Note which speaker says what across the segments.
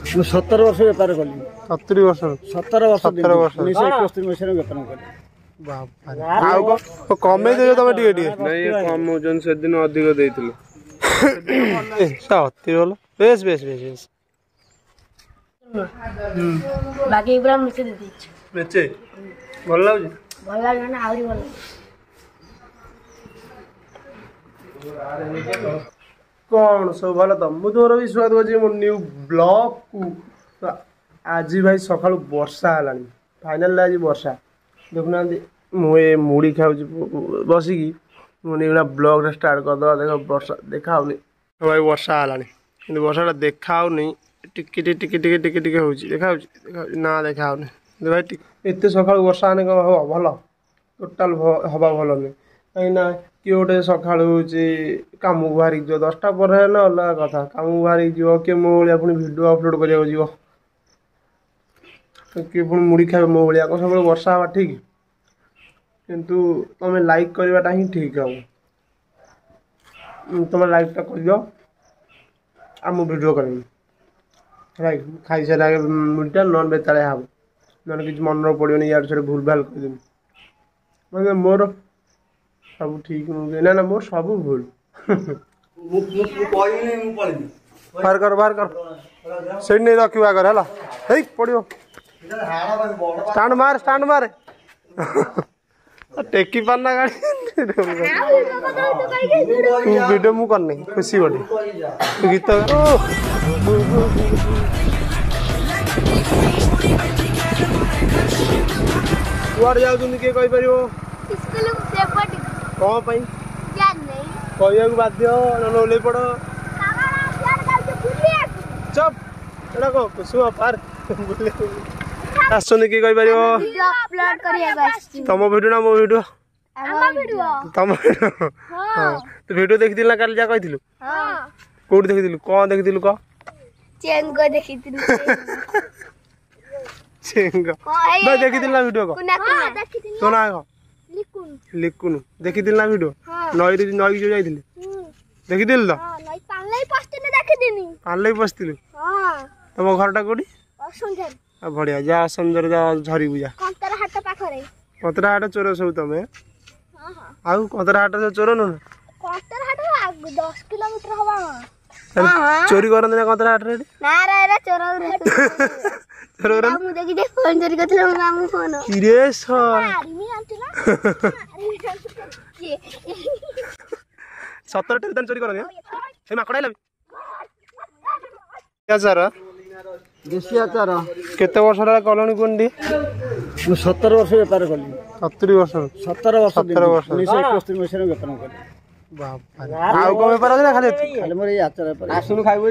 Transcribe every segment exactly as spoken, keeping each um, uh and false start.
Speaker 1: ମୁଁ ସତର ବର୍ଷ ବେପାର କଲି।
Speaker 2: ସତୁରି ବର୍ଷ
Speaker 1: ସତର ବର୍ଷ
Speaker 2: ସତର ବର୍ଷ
Speaker 1: ଉଣେଇଶହ ଏକସ୍ତରୀ ମସିହାରେ ବେପାର କଲି।
Speaker 2: ଆଉ କଣ କମେଇ ଦେବେ ତମେ ଟିକେ ଟିକେ ନାଇଁ କମଉଛନ୍ତି ସେଦିନ ଅଧିକ ଦେଇଥିଲୁ ଅତି ଭଲ ବେଶ ବେଶ ବେଶ ବେଶ
Speaker 3: ବାକି ପୁରା ମିଶେଇ ଦେଇଛି
Speaker 2: ମେଚେ ଭଲ ଲାଗୁଛି
Speaker 3: ଭଲ ଲାଗେ ନା ଆହୁରି ଭଲ
Speaker 2: कौन सब भल तो मुझे तुम भी स्वागत करुच्ची मो न्यू ब्लॉग को तो आज भाई सका वर्षा है फाइनाल आज वर्षा देखुना मुझे मुड़ी खाऊ बसिकी मुझे ब्लॉग स्टार्ट करदे देख वर्षा देखा भाई वर्षा है वर्षा देखा टिके टिके टिके टिके टिके हो देखा ना देखा भाई एत सका वर्षा आने कौन हम भल टोटाल हवा भल नहीं कहीं किए गोटे सका कम को बाहर जो दसटा पर ना अलग कथा कम को बाहर जो किए मो भाया पुणी भिड अपलोड कर किए पुणी मुड़ी खाए मो भाया कौन सब वर्षा हवा ठीक किंतु तुम लाइक करवाटा ही ठीक हम तुम लाइकटा कर दियो आ मु वीडियो कर खाई सारे आगे मुड़ीटा नन बेताड़िया हम ना कि मन पड़ोनी यार से भूल भाल करदेवी मतलब मोर सब ठीक ना ना मोर सब भूल बाहर कर बाहर कर से नहीं रखियो आगर है हे पड़ो स्टांड मार स्टांड मार टेकी पारना गाड़ी वीडियो मु करनी खुशी बड़ी गीत कुआड़ जाऊँ किए कहीपर कौन पाई कह बाध्य ओल्ल पड़ चप एटा कौन कुसुम पार्क आसुन किए कहीपर तुम भिडियो ना मो भिडियो तुम भिडियो हाँ तू भिडियो देखी ना काली जा कही कौट देखी कौन देखी कह
Speaker 3: चेंग देखी
Speaker 2: चेंग देखी ना भिडियो कह तो ना कह लिकुन देखी ना वीडियो नई नई जो जाइए देखी तो पाले पशि तुम घरटा कौटी बढ़िया जा समझर जा झरी बुझा कतरा हाट चोर सब तुम आउ कतरा हाट चोर नु चोरी करते ना कतरा हाट सतर टेन चोरी कर माकड़ा आचार
Speaker 1: देशी आचार
Speaker 2: केते वर्ष कलनी कुंडी
Speaker 1: मु सतर वर्ष बेपार कली
Speaker 2: सतुरी वर्ष
Speaker 1: सतर वर्ष
Speaker 2: सतर वर्ष
Speaker 1: उन्नीस एकस्तर मसीह बेपार कली
Speaker 2: आउ कौन बेपार ना खाली
Speaker 1: खाली मोर आचार
Speaker 2: आसुन खाइबू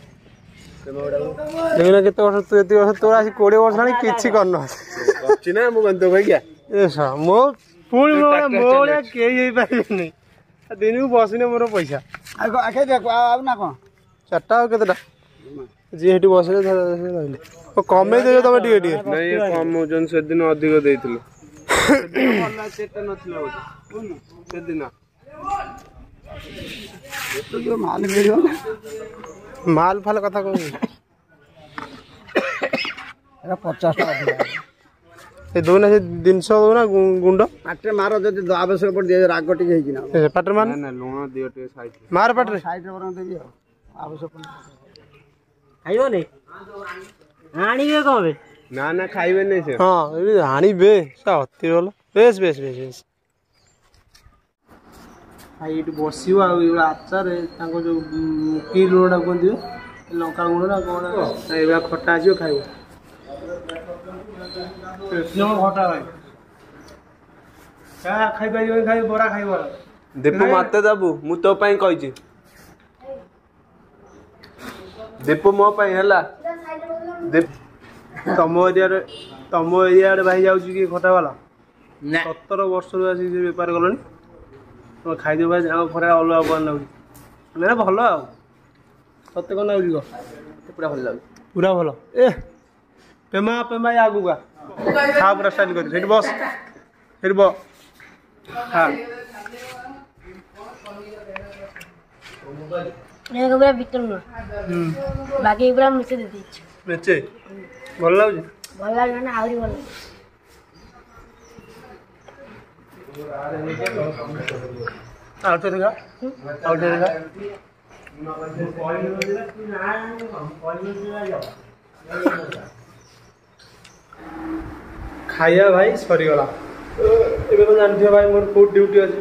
Speaker 2: देखना केते वर्ष तू एति वर्ष तोर आसी कोड़े वर्ष ना किछि करन अछि ना मु गंतो भैया एसा मो पुणी मो के हे पाइनी दिन को बसिने मोर पैसा
Speaker 1: आखे देखो आ ना कोन
Speaker 2: चारटा केतेटा जी हेटी बसले रहले ओ कमे देबे तमे टिके टिके नहीं कमौजन से दिन अधिक देइथिलो सेदिन सेटा नथिला बोल सेदिन
Speaker 1: तो जो माल मिलियो
Speaker 2: माल फाल कथा कहू
Speaker 1: एरा पचास टाका
Speaker 2: ए दोना से जिनस दोना गुंड
Speaker 1: पाटे मार जदि आवश्यक पड़ दे राग टिके हेकि ना
Speaker 2: पाटे मान ना लुण दियो टे साइड मार पाटे
Speaker 1: साइड रे बरन देबी आवश्यक पड़
Speaker 4: खाइबो नै हानिबे कहबे
Speaker 2: ना ना खाइबे नै से हां ए हानिबे सा अति बोल बेस बेस बेस बेस आई इट बसियो आ आचार ताको जो की लुणा कोन दियो लंका गुण ना कोन एबा खट्टा आजियो खाइबो क्यों खट्टा भाई का खाइ पाइबो खाइ बरा खाइबो दीपू माते दबु मु तो पई कहि छी दीपू मो पई हला दीप तम एरिया रे तम एरिया रे भाई जाउ छी की खट्टा वाला ना सतर वर्ष रो आसी व्यापार करलनी तो खाई भाई जहाँ खरा अलग कौन लगुच ना भल आ सत्य कौन लगुच पूरा भल लगे पूरा भल ए पेमा पेमा आगु का खा पूरा स्टाइल कर बस फिर बो हाँ
Speaker 3: पूरा भीतर बाकी पूरा मिसे दे
Speaker 2: ମେଚେ ଭଲ ଲାଗୁଛି
Speaker 3: ଭଲ ଲାଗିବ ନା ଆହୁରି ଭଲ
Speaker 2: ଆଉ ଥରେ ଦେଖା ଆଉ ଥରେ ଦେଖା ଖାଇବା ଭାଇ ସରିଗଲା ଏବେ ତ ଜାଣିଥିବ ଭାଇ ମୋର କୋଉ ଡ୍ୟୁଟି ଅଛି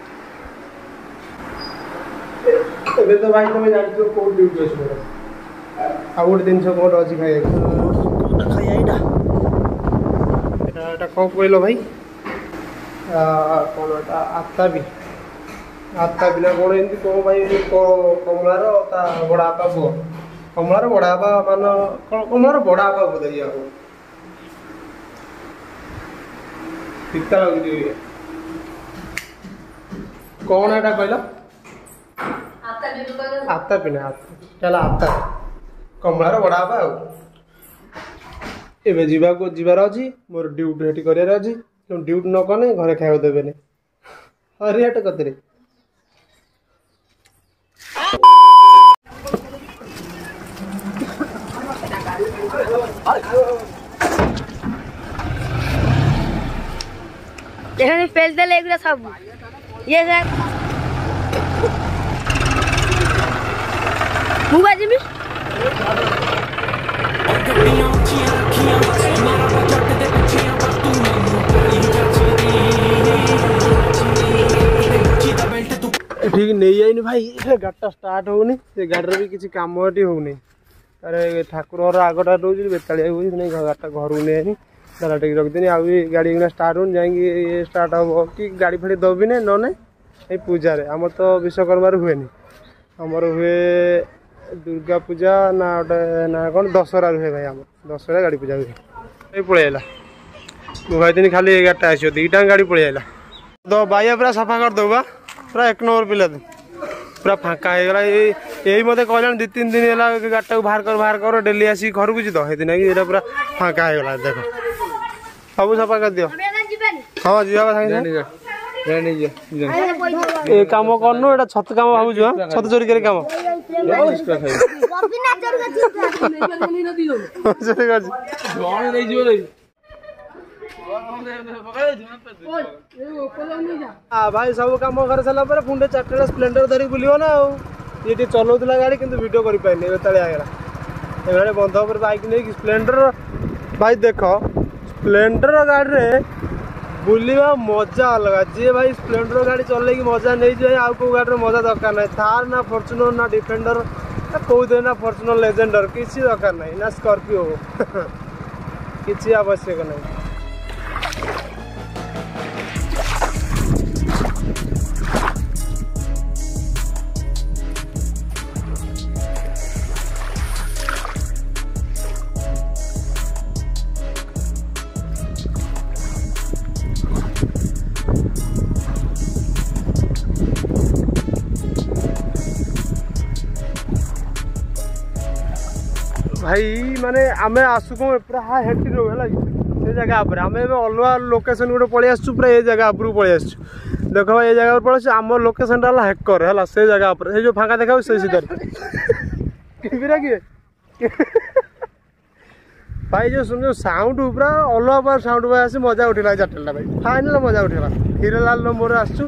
Speaker 2: ଏବେ ତ ଭାଇ ତମେ ଜାଣିଥିବ କୋଉ ଡ୍ୟୁଟି ଅଛି ମୋର ଆଉ ଗୋଟେ ଜିନିଷ କୋଉଟା ଅଛି ଖାଇବାକୁ ଖାଇବା ଏଇଟା ଏଇଟା ଏଇଟା କ'ଣ କହିଲ ଭାଇ କ'ଣ ଏଇଟା ଆତାବି ଆତାବି ନା କ'ଣ ଏମିତି କ'ଣ ଭାଇ କମଳାର ତା ବଡ଼ ବାପା ପୁଅ କମଳାର ବଡ଼ ବାପା ମାନ କମଳାର ବଡ଼ ବାପା ବୋଧେ ଇଏ ହବ ପିତା ଲାଗୁଛି କ'ଣ ଏଇଟା କହିଲ ଆତାବି ନା ହେଲା ଆତା କମଳାର ବଡ଼ ବାପା ଆଉ ଏବେ ଯିବାକୁ ଯିବାର ଅଛି ମୋର ଡ୍ୟୁଟି ସେଠି କରିବାର ଅଛି ଡ୍ୟୁଟି ନ କଲେ ଘରେ ଖାଇବାକୁ ଦେବେନି ହରିଆଟ କତିରେ
Speaker 3: এখানে পেজ দিলে এগুলো সব ইয়ে স্যার মুগা জিবি
Speaker 2: ठीक नहीं जाइनि भाई गाड़ीटा स्टार्ट होनी से गाड़ी भी किसी काम एटी होनी अरे ठाकुर आगटा रोज बेतालिया नहीं गाड़ीटा घर को नहीं दादा टेक रखदेनी आ गाड़ी स्टार्ट हो जाएंगे ये स्टार्ट हम कि गाड़ी फाड़ी दबी ना न ये पूजा आम तो विश्वकर्मार हुए आमर हुए दुर्गा पूजा ना गोटे ना कौन दशहरा रुहे भाई आम दशहरा गाड़ी पूजा हुए ये पलि आला मुझे खाली गाड़ीटा आस दुईटा गाड़ी पलि आला तो बाइया पूरा सफा करदे बा पूरा एक नंबर पिला पूरा फाँका हो गला यही मत कहला दु तीन दिन है गाड़ीटा को बाहर कर बाहर कर डेली आसिक घर को जी तो ये पूरा फाँका हो गला देख सब सफा कर दियो हाँ जीवा ए काम करनु एटा छत काम भाबु छु छत चोरी करे काम चोरी कर नहीं जीव रे हां भाई सब काम कर सला पर पुंडे चारटा स्प्लेंडर धरी बुलियो ना ये चलाउला गाड़ी किंतु वीडियो कर पाइने बेताले आगला एबे बंध पर बाइक नहीं स्प्लेंडर भाई देखो स्प्लेंडर गाड़ी रे बुलवा मजा अलग जी भाई स्प्लेंडर गाड़ी चल की मजा नहीं जाए आउ को गाड़ी मजा दरकार ना थार ना फॉर्च्यूनर ना डिफेंडर कौन ना फॉर्च्यूनर लेजेंडर किसी दरकार नहीं ना स्कॉर्पियो किसी आवश्यक नहीं भाई माने आमे आसु को पूरा हा हेटी रो हला से जगह पर आमे अलवा लोकेशन गोटे पळि आसु पूरा ए जगह पर पळि आसु देखो ए जगह पर पळि आम लोकेशन हला हैकर हला से जगह पर हे जो फांका देखाउ से सीधर किबिरा की भाई जो सुन साउंड पूरा अलवा पर साउंड भाई आसी मजा उठिला चाटला भाई फाइनल मजा उठिला हिरेलाल नो मोर आसु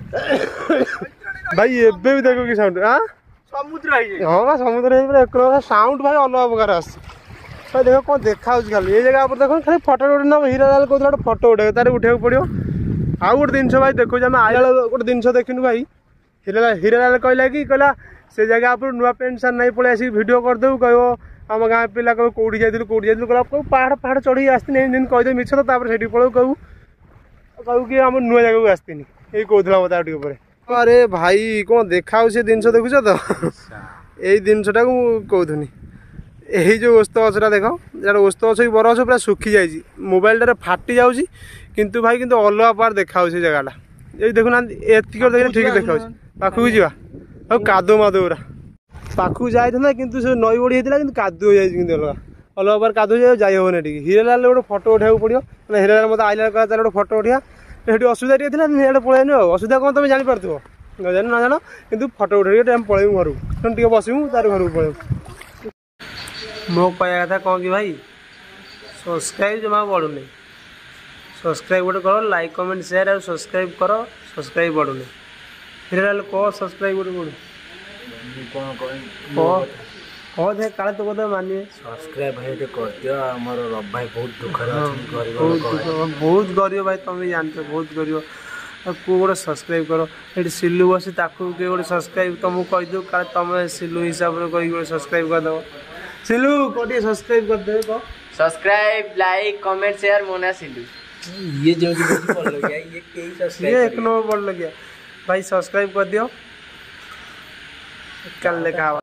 Speaker 2: भाई एबे भी देखो की साउंड हां समुद्र हाँ समुद्र एक साउंड भाई अलग प्रकार आस देख कौन देखा खाली ये जगह पर देख खाली फटो उठे ना हीरालाल कहते गोटे फटो उठे तार उठा पड़ो आउ गोटे जिन भाई देखो आम आया गोटे जिन देखनु भाई हीरालाल हीरालाल कहला कि कहला से जगह पर नुआ पेंट सार नहीं पलि आसिक भिड करदेव कह आम गाँ पिला कह कौटी जाइलु कौटी जाइलु कहला पहाड़ पहाड़ चढ़ी आसती कहीदे मिछ तो से पलू कहू कहू कि आम नुआ जगह को आसती यही कहला मत आगे पर अरे भाई कौन देखा जिन देखुच तो यही जिनटा को कहनी यही जो ओस्त गचटा देख यार ओस्त गच की बर गच पूरा सुखी जाइए मोबाइल फाटी जाऊँगी किंतु भाई किंतु अलग पार देखा जगहटा ये देखुना एतिक देखने ठीक देखा पाखक जावा और कादो मादो पूरा पाखक जाइए कि नई बड़ी होता है कादो हो जाए अलग अलग पार कादो जाए हेन टी हीरालाल गोटे फटो उठा पड़ो हीरालाल मत आइला कहला गोटे फटो उठा ये असुविधा टे थी पलैन असुविधा कौन तुम जापर न जान न जान कि फटो उठे टाइम पलैबू घर को टे बसबू तार घर को पलैबू मो कहया कथा कौन कि भाई सब्सक्राइब जमा बढ़ुनी सब्सक्राइब गोटे करो लाइक कमेंट शेयर और सब्सक्राइब करो सब्सक्राइब बढ़ुनी फिर कह सब्सक्राइब गोटे बढ़ू कह दे काले तो कदे मानिए
Speaker 5: सब्सक्राइब भाई कर दियो हमर रब भाई बहुत दुख रे
Speaker 2: बहुत दुख बहुत गरीब भाई तुम जानते बहुत गरीब को गोटे सब्सक्राइब करो ये सिलु बस ताकू के गोटे सब्सक्राइब तुमको कहीदे का तुम सिलु हिसाब से कही गोटे सब्सक्राइब करदेव सिलु कटे सब्सक्राइब करदे कह
Speaker 6: सब्सक्राइब लाइक कमेंट शेयर मोना सिलू
Speaker 5: ये जो जो पड़ गया ये कई सब्सक्राइब
Speaker 2: ये एक नंबर बढ़ लग गया भाई सब्सक्राइब कर दियो कल लेकर